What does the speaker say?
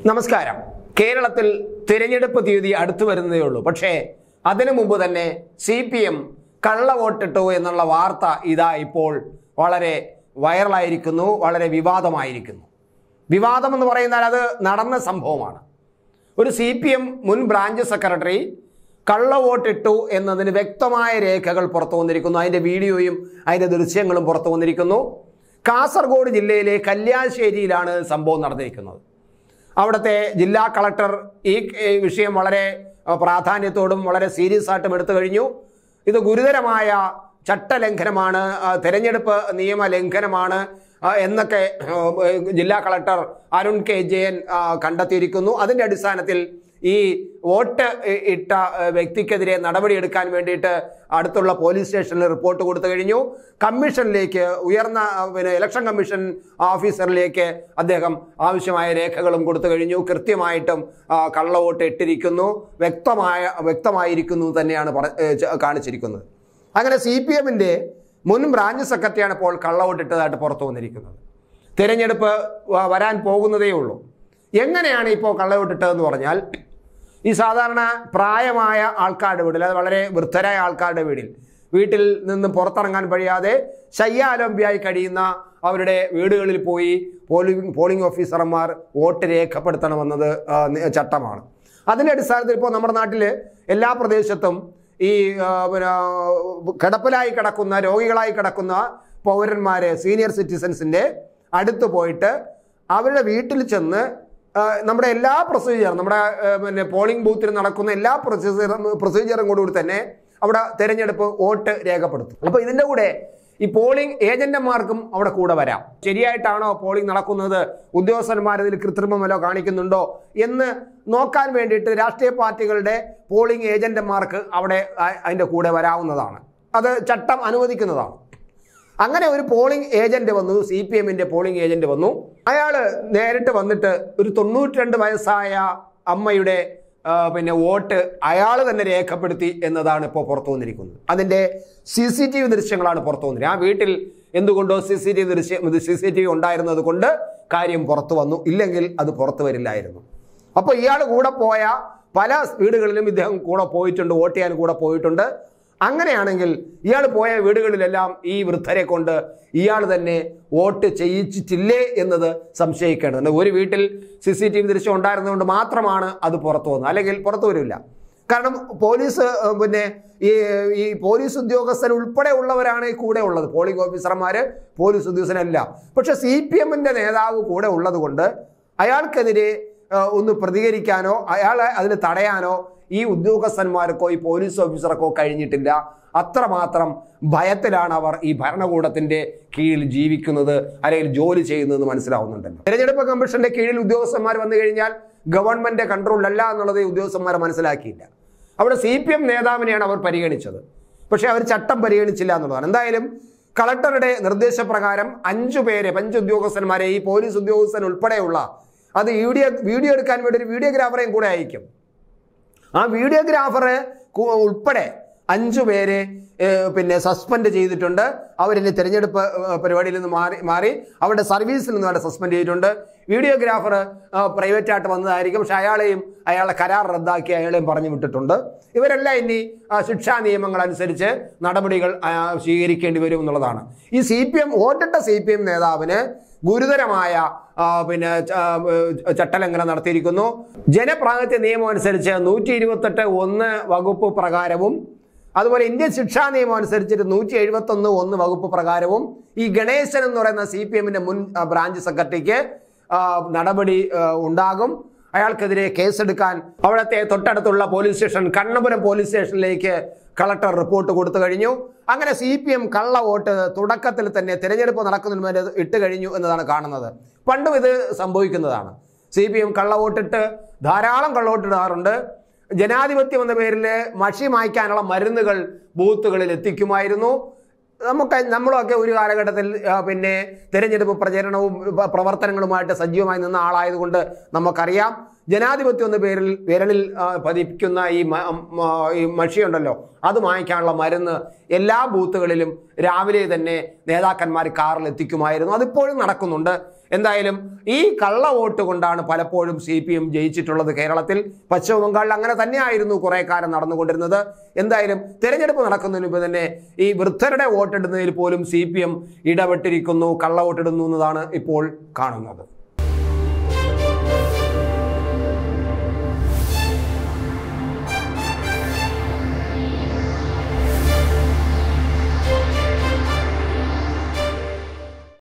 നമസ്കാരം. കേരളത്തിൽ തിരഞ്ഞെടുപ്പ് തീയതി അടുത്തു വരുന്നതേ ഉള്ളൂ. പക്ഷേ അതിനു മുമ്പ് തന്നെ CPM കള്ളവോട്ടിട്ടു എന്നുള്ള വാർത്ത ഇതാ ഇപ്പോൾ വളരെ വൈറലായിരിക്കുന്നു, വളരെ വിവാദമായിരിക്കുന്നു. വിവാദം എന്ന് പറയുന്നാൽ അത് നടന്ന സംഭവമാണ്. ഒരു CPM മുൻ ബ്രാഞ്ച് സെക്രട്ടറി കള്ളവോട്ടിട്ടു എന്നതിന് വ്യക്തമായ രേഖകൾ പുറത്തു വന്നിരിക്കുന്നു. അതിൻ്റെ വീഡിയോയും അതിൻ്റെ ദൃശ്യങ്ങളും പുറത്തു വന്നിരിക്കുന്നു. കാസർഗോഡ് ജില്ലയിലെ കല്യാശ്ശേരിയിലാണ് സംഭവം നടന്നിരിക്കുന്നത്. അവിടുത്തെ ജില്ലാ കളക്ടർ ഈ വിഷയം വളരെ പ്രാധാന്യത്തോടും വളരെ സീരിയസ് ആയിട്ടും എടുത്തു കഴിഞ്ഞു. ഇത് ഗുരുതരമായ ചട്ടലംഘനമാണ്, തെരഞ്ഞെടുപ്പ് നിയമ ലംഘനമാണ് എന്നൊക്കെ ജില്ലാ കളക്ടർ അരുൺ കെ ജയൻ കണ്ടെത്തിയിരിക്കുന്നു. അതിൻ്റെ അടിസ്ഥാനത്തിൽ ഈ വോട്ട് ഇട്ട വ്യക്തിക്കെതിരെ നടപടിയെടുക്കാൻ വേണ്ടിയിട്ട് അടുത്തുള്ള പോലീസ് സ്റ്റേഷനിൽ റിപ്പോർട്ട് കൊടുത്തു കഴിഞ്ഞു. കമ്മീഷനിലേക്ക്, ഉയർന്ന ഇലക്ഷൻ കമ്മീഷൻ ഓഫീസറിലേക്ക് അദ്ദേഹം ആവശ്യമായ രേഖകളും കൊടുത്തു കഴിഞ്ഞു. കൃത്യമായിട്ടും കള്ളവോട്ട് ഇട്ടിരിക്കുന്നു, വ്യക്തമായിരിക്കുന്നു തന്നെയാണ് കാണിച്ചിരിക്കുന്നത്. അങ്ങനെ CPMൻ്റെ മുൻ ബ്രാഞ്ച് സെക്രട്ടറിയാണ് ഇപ്പോൾ കള്ളവോട്ടിട്ടതായിട്ട് പുറത്തു വന്നിരിക്കുന്നത്. തിരഞ്ഞെടുപ്പ് വരാൻ പോകുന്നതേ ഉള്ളൂ. എങ്ങനെയാണ് ഇപ്പോൾ കള്ളവോട്ടിട്ടതെന്ന് പറഞ്ഞാൽ, ഈ സാധാരണ പ്രായമായ ആൾക്കാരുടെ വീട്ടിൽ, അത് വളരെ വൃദ്ധരായ ആൾക്കാരുടെ വീട്ടിൽ നിന്ന് പുറത്തിറങ്ങാൻ കഴിയാതെ ശയ്യാലംബിയായി കഴിയുന്ന അവരുടെ വീടുകളിൽ പോയി പോളിംഗ് ഓഫീസർമാർ വോട്ട് രേഖപ്പെടുത്തണമെന്നത് ചട്ടമാണ്. അതിൻ്റെ അടിസ്ഥാനത്തിൽ ഇപ്പോൾ നമ്മുടെ നാട്ടിൽ എല്ലാ പ്രദേശത്തും ഈ കിടപ്പിലായി കിടക്കുന്ന, രോഗികളായി കിടക്കുന്ന പൗരന്മാരെ, സീനിയർ സിറ്റിസൻസിൻ്റെ അടുത്ത് പോയിട്ട് അവരുടെ വീട്ടിൽ ചെന്ന് നമ്മുടെ എല്ലാ പ്രൊസീജിയറും, നമ്മുടെ പോളിംഗ് ബൂത്തിൽ നടക്കുന്ന എല്ലാ പ്രൊസീജിയറും കൂടി തന്നെ അവിടെ തിരഞ്ഞെടുപ്പ് വോട്ട് രേഖപ്പെടുത്തും. അപ്പോൾ ഇതിൻ്റെ കൂടെ ഈ പോളിംഗ് ഏജന്റുമാർക്കും അവിടെ കൂടെ വരാം. ശരിയായിട്ടാണോ പോളിംഗ് നടക്കുന്നത്, ഉദ്യോഗസ്ഥന്മാർ ഇതിൽ കൃത്രിമമല്ലോ കാണിക്കുന്നുണ്ടോ എന്ന് നോക്കാൻ വേണ്ടിയിട്ട് രാഷ്ട്രീയ പാർട്ടികളുടെ പോളിംഗ് ഏജന്റുമാർക്ക് അവിടെ അതിൻ്റെ കൂടെ വരാവുന്നതാണ്. അത് ചട്ടം അനുവദിക്കുന്നതാണ്. അങ്ങനെ ഒരു പോളിംഗ് ഏജന്റ് വന്നു, CPMൻ്റെ പോളിംഗ് ഏജന്റ് വന്നു. അയാൾ നേരിട്ട് വന്നിട്ട് ഒരു 92 വയസ്സായ അമ്മയുടെ വോട്ട് അയാൾ തന്നെ രേഖപ്പെടുത്തി എന്നതാണ് ഇപ്പോൾ പുറത്തു വന്നിരിക്കുന്നത്. അതിൻ്റെ CCTV ദൃശ്യങ്ങളാണ് പുറത്തു വന്നിരിക്കുന്നത്. ആ വീട്ടിൽ എന്തുകൊണ്ടോ CCTV ഉണ്ടായിരുന്നത് കൊണ്ട് കാര്യം പുറത്തു വന്നു. ഇല്ലെങ്കിൽ അത് പുറത്തു വരില്ലായിരുന്നു. അപ്പോൾ ഇയാൾ കൂടെ പോയ പല വീടുകളിലും ഇദ്ദേഹം കൂടെ പോയിട്ടുണ്ട്, വോട്ട് ചെയ്യാൻ കൂടെ പോയിട്ടുണ്ട്. അങ്ങനെയാണെങ്കിൽ ഇയാൾ പോയ വീടുകളിലെല്ലാം ഈ വൃദ്ധരെ കൊണ്ട് ഇയാൾ തന്നെ വോട്ട് ചെയ്യിച്ചിട്ടില്ലേ എന്നത് സംശയിക്കേണ്ടതുണ്ട്. ഒരു വീട്ടിൽ CCTV ദൃശ്യം ഉണ്ടായിരുന്നതുകൊണ്ട് മാത്രമാണ് അത് പുറത്തു വന്നത്, അല്ലെങ്കിൽ പുറത്തു വരില്ല. കാരണം പോലീസ് ഈ പോലീസ് ഉദ്യോഗസ്ഥൻ ഉൾപ്പെടെ ഉള്ളവരാണ് കൂടെ ഉള്ളത്. പോളിംഗ് ഓഫീസർമാർ പോലീസ് ഉദ്യോഗസ്ഥനല്ല. പക്ഷെ CPMൻ്റെ നേതാവ് കൂടെ ഉള്ളത് കൊണ്ട് അയാൾക്കെതിരെ ഒന്ന് പ്രതികരിക്കാനോ അയാളെ അതിന് തടയാനോ ഈ ഉദ്യോഗസ്ഥന്മാർക്കോ ഈ പോലീസ് ഓഫീസർക്കോ കഴിഞ്ഞിട്ടില്ല. അത്രമാത്രം ഭയത്തിലാണ് അവർ ഈ ഭരണകൂടത്തിൻ്റെ കീഴിൽ ജീവിക്കുന്നത്, അല്ലെങ്കിൽ ജോലി ചെയ്യുന്നതെന്ന് മനസ്സിലാവുന്നുണ്ടല്ലോ. തെരഞ്ഞെടുപ്പ് കമ്മീഷന്റെ കീഴിൽ ഉദ്യോഗസ്ഥന്മാർ വന്നു കഴിഞ്ഞാൽ ഗവൺമെന്റ് കൺട്രോളിലല്ല എന്നുള്ളത് ഉദ്യോഗസ്ഥന്മാർ മനസ്സിലാക്കിയില്ല. അവിടെ CPM നേതാവിനെയാണ് അവർ പരിഗണിച്ചത്. പക്ഷേ അവർ ചട്ടം പരിഗണിച്ചില്ല എന്നുള്ളതാണ്. എന്തായാലും കളക്ടറുടെ നിർദ്ദേശപ്രകാരം 5 ഉദ്യോഗസ്ഥന്മാരെ, ഈ പോലീസ് ഉദ്യോഗസ്ഥൻ ഉൾപ്പെടെയുള്ള, അത് വീഡിയോ എടുക്കാൻ വേണ്ടി ഒരു വീഡിയോഗ്രാഫറെയും കൂടെ അയക്കും. ആ വീഡിയോഗ്രാഫറെ ഉൾപ്പെടെ 5 പേരെ സസ്പെൻഡ് ചെയ്തിട്ടുണ്ട്. അവരിനി തിരഞ്ഞെടുപ്പ് പരിപാടിയിൽ നിന്ന് മാറി അവരുടെ സർവീസിൽ നിന്ന് അവിടെ സസ്പെൻഡ് ചെയ്തിട്ടുണ്ട്. വീഡിയോഗ്രാഫർ പ്രൈവറ്റായിട്ട് വന്നതായിരിക്കും. പക്ഷെ അയാളെ കരാർ റദ്ദാക്കി അയാളെയും പറഞ്ഞു വിട്ടിട്ടുണ്ട്. ഇവരെല്ലാം ഇനി ശിക്ഷാ നിയമങ്ങൾ അനുസരിച്ച് നടപടികൾ സ്വീകരിക്കേണ്ടി വരും എന്നുള്ളതാണ്. ഈ വോട്ടിട്ട CPM നേതാവിന് ഗുരുതരമായ ചട്ടലംഘനം നടത്തിയിരിക്കുന്നു. ജനപ്രാതിനിധ്യ നിയമം അനുസരിച്ച് 128(1) വകുപ്പ് പ്രകാരവും, അതുപോലെ ഇന്ത്യൻ ശിക്ഷാ നിയമം അനുസരിച്ചിട്ട് 171(1) വകുപ്പ് പ്രകാരവും ഈ ഗണേശൻ എന്ന് പറയുന്ന CPMൻ്റെ മുൻ ബ്രാഞ്ച് സെക്രട്ടറിക്ക് നടപടി ഉണ്ടാകും. അയാൾക്കെതിരെ കേസെടുക്കാൻ അവിടുത്തെ തൊട്ടടുത്തുള്ള പോലീസ് സ്റ്റേഷൻ, കണ്ണപുരം പോലീസ് സ്റ്റേഷനിലേക്ക് കളക്ടർ റിപ്പോർട്ട് കൊടുത്തു കഴിഞ്ഞു. അങ്ങനെ CPM കള്ള വോട്ട് തുടക്കത്തിൽ തന്നെ തിരഞ്ഞെടുപ്പ് നടക്കുന്നതിന് മുന്നേ ഇട്ട് കഴിഞ്ഞു എന്നതാണ് കാണുന്നത്. പണ്ടും ഇത് സംഭവിക്കുന്നതാണ്. CPM കള്ളവോട്ടിട്ട് ധാരാളം കള്ളവോട്ടിടാറുണ്ട്. ജനാധിപത്യം എന്ന പേരിൽ മഷി മായ്ക്കാനുള്ള മരുന്നുകൾ ബൂത്തുകളിൽ എത്തിക്കുമായിരുന്നു. നമ്മളൊക്കെ ഒരു കാലഘട്ടത്തിൽ തിരഞ്ഞെടുപ്പ് പ്രചരണവും പ്രവർത്തനങ്ങളുമായിട്ട് സജീവമായി നിന്ന ആളായതുകൊണ്ട് നമുക്കറിയാം. ജനാധിപത്യം എന്ന പേരിൽ വിരലിൽ പതിപ്പിക്കുന്ന ഈ മഷിയുണ്ടല്ലോ, അത് വാങ്ങിക്കാനുള്ള മരുന്ന് എല്ലാ ബൂത്തുകളിലും രാവിലെ തന്നെ നേതാക്കന്മാർ കാറിൽ എത്തിക്കുമായിരുന്നു. അതിപ്പോഴും നടക്കുന്നുണ്ട്. എന്തായാലും ഈ കള്ള വോട്ട് കൊണ്ടാണ് പലപ്പോഴും CPM ജയിച്ചിട്ടുള്ളത് കേരളത്തിൽ. പശ്ചിമ ബംഗാളിൽ അങ്ങനെ തന്നെയായിരുന്നു കുറെ കാലം നടന്നുകൊണ്ടിരുന്നത്. എന്തായാലും തെരഞ്ഞെടുപ്പ് നടക്കുന്നതിന് മുമ്പ് തന്നെ ഈ വൃദ്ധരുടെ വോട്ടിടുന്നതിൽ പോലും CPM ഇടപെട്ടിരിക്കുന്നു, കള്ള വോട്ടിടുന്നു എന്നതാണ് ഇപ്പോൾ കാണുന്നത്.